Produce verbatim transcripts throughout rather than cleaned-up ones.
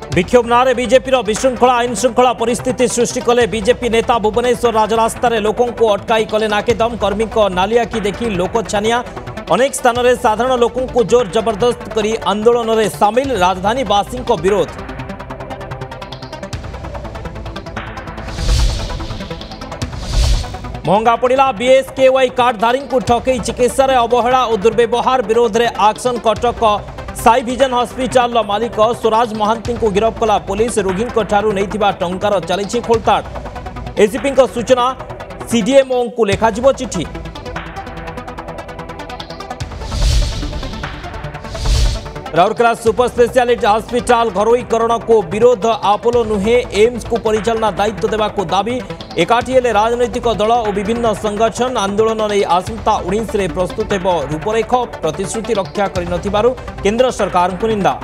विक्षोभ नारे बीजेपी विशृंखला आईन श्रृंखला परिस्थिति सृष्टि कले बीजेपी नेता भुवनेश्वर राजरास्त लोकों को अटकाई कले नाकेदम कर्मी नालियाकी देखी लोक छानिया अनेक स्थान में साधारण लोकों को जोर जबरदस्त करी आंदोलन में सामिल राजधानीवासी विरोध। महंगा पड़ा बीएसकेवाई कार्डधारी को ठकई चिकित्सा अवहेला और दुर्व्यवहार विरोध में action Cuttack Sai vision hospital मालिक स्वराज महांती को गिरफ्त कला पुलिस रोगी नहीं टंकार चली खोलताड़ एसीपी सूचना सीडीएमओ को लेखाजिबो चिठी। राउरकेला सुपर स्पेशलिटी हस्पिटाल घरोईकरण को विरोध आपोलो नुहे एम्स को परिचालना दायित्व देवा को दाबी एकाठी हेले राजनैतिक दल और विभिन्न संगठन आंदोलन नहीं आसंता उन्नीस रे प्रस्तुत हेब रूपरेख प्रतिश्रुति रक्षा कर केंद्र सरकार को निंदा।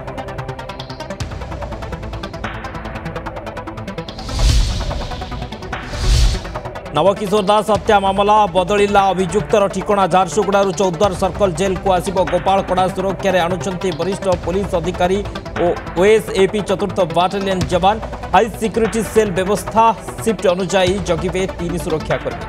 नवकिशोर दास हत्या मामला बदलिला अभियुक्तर ठिकाना झारसुगुड़ारू चौद्वार सर्कल जेल को आसिब गोपाल कड़ा सुरक्षा रे आणुछंती वरिष्ठ पुलिस अधिकारी और ओएसएपी चतुर्थ बाटालियन जवान हाई सिक्योरिटी सेल व्यवस्था शिफ्ट अनुजाई जगिबे तीन सुरक्षाकर्मी।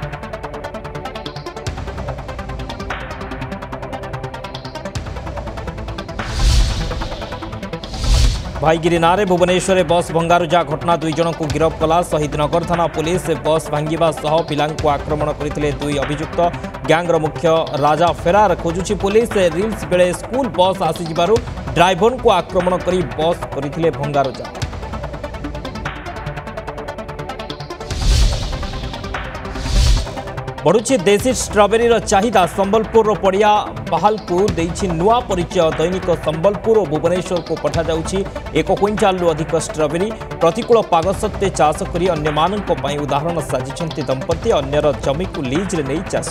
भाईगिरी नारे भुवनेश्वर बस भंगारुजा घटना दुई जन को गिरफ्त कला शहीदनगर थाना पुलिस बस भांगिबा सह पिलां को आक्रमण करते दुई अभियुक्त गैंगर मुख्य राजा फेरार खोजुची पुलिस रिल्स बेले स्कूल बस आसीजिबारु ड्राइवर को आक्रमण कर बस करथिले भंगारुजा। बढ़ुची देशी स्ट्रॉबेरी चाहिदा संबलपुर पड़िया बहाल को देछि नुआ परिचय दैनिक संबलपुर और भुवनेश्वर को पठा जाउछि एक क्विंटाल अधिक स्ट्रॉबेरी प्रतिकूल पाग सत्ते चाष करी अन्य मानक पई उदाहरण साजिछंती दंपति अन्यर जमी को लीज रे नहीं चाष।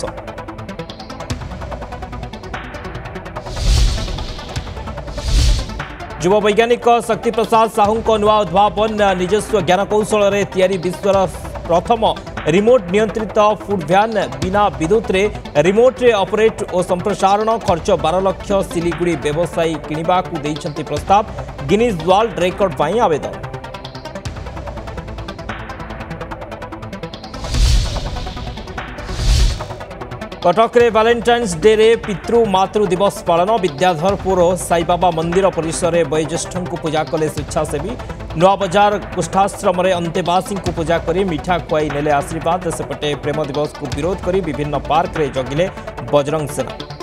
युवा वैज्ञानिक शक्ति प्रसाद साहू को नुआ उद्भावन निजस्व ज्ञान कौशल रे तैयारी विश्वर प्रथम रिमोट नियंत्रित फूड भ्यान बिना विद्युत रे रिमोट रे ऑपरेट और संप्रसारण खर्च बारह लाख सिलीगुड़ी व्यवसायी किनिबा को देइछंती प्रस्ताव गिनीज वर्ल्ड रेकर्ड पई आवेदन। कटक रे वैलेंटाइन्स डे रे पितृ मातृ दिवस पालन विद्याधरपुर साईबाबा मंदिर परिसर में वयोज्येष्ठ को पूजा कले स्वेच्छासेवी नुआ बजार कुष्ठाश्रम अंतेवासी को पूजा कर मिठा खुआई नेले आशीर्वाद सेपटे प्रेम दिवस को विरोध कर विभिन्न पार्क रे जगिले बजरंग सेना।